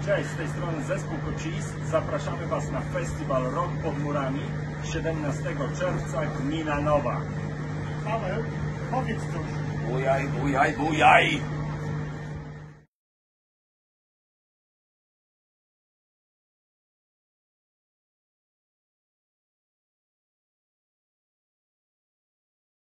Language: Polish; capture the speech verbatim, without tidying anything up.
Cześć, z tej strony zespół Kocis. Zapraszamy Was na festiwal Rok pod murami siedemnastego czerwca, gmina Nowa. Paweł, powiedz coś. Bujaj, bujaj, bujaj!